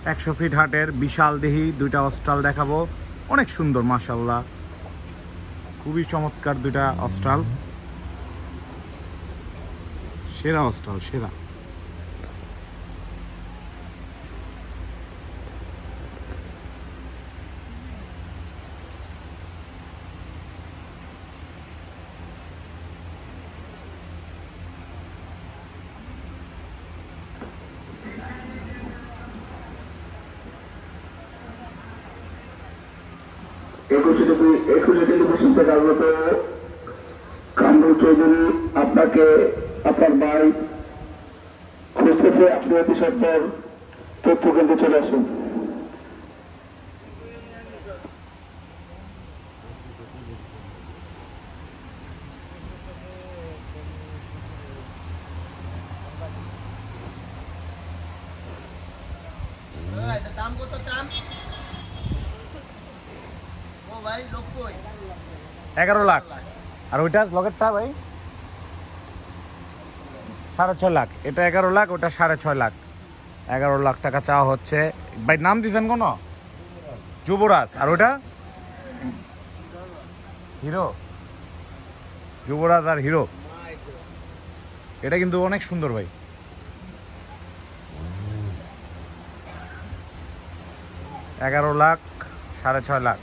100 fit হাটের বিশাল দেহি দুইটা অস্ট্রাল দেখাবো, অনেক সুন্দর মাশাআল্লাহ, খুবই চমৎকার দুইটা অস্ট্রাল, সেরা অস্ট্রাল সেরা। কামরুল চৌধুরী আপনাকে আপনার ভাই খুঁজতেছে, আপনি অতি সত্তর তথ্য কেন্দ্রে চলে আসুন। দাম কত চান? ও ভাই লোক কই? 11 লাখ। আর ওইটার লগেরটা ভাই 6.5 লাখ। এটা 11 লাখ, ওটা 6.5 লাখ। 11 লাখ টাকা চাওয়া হচ্ছে। ভাই নাম দিয়েছেন কোনো? যুবরাজ। আর ওটা হিরো, যুবরাজ আর হিরো। এটা কিন্তু অনেক সুন্দর ভাই। 11 লাখ, 6.5 লাখ।